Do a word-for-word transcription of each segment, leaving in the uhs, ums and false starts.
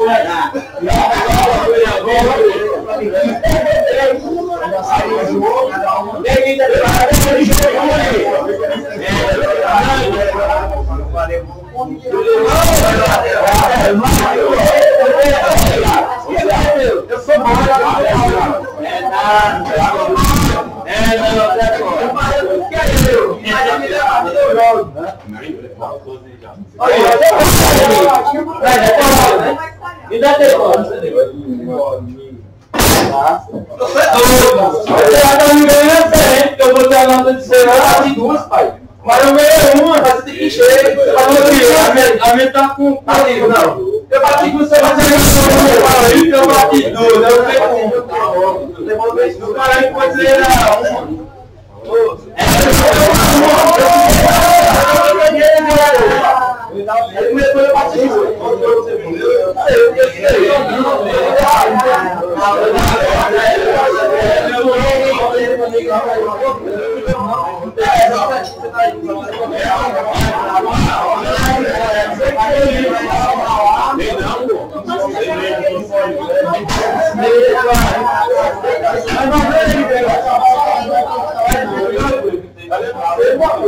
Eu sou bom. É nada. É, não, não, eu falei o que é eu. Mas me leva a vida eu jogo. Olha, me dá telefone. Você é doido. Você já tá me ganhando diferente, porque eu vou ter a nota de celular de duas, pai. Mas eu ganhei uma, mas você tem que encher. Você falou que a minha tá com amigo, não. Eu bati com você, mas eu eu bati tudo. Eu sei como. Devolvei isso. O cara aí pode dizer, não. Depois eu bati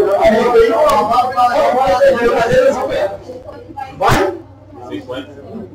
Vai? cinquenta.